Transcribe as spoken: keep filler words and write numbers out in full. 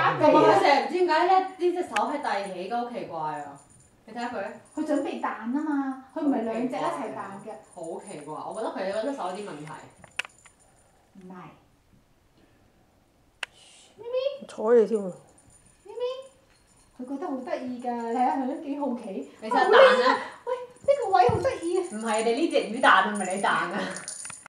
加同埋佢味啊！ 成日唔知點解咧，呢隻手係遞起，好奇怪啊！你睇下佢， 佢準備彈啊嘛，佢唔係兩隻一齊彈嘅。 好奇怪，我覺得佢嗰隻手有啲問題。 唔係。 睬你添喎！ 咪咪，佢覺得好得意㗎，睇下佢都幾好奇。 你真係彈啊！ 喂，呢個位好得意啊！ 唔係你呢隻魚彈，唔係你彈啊！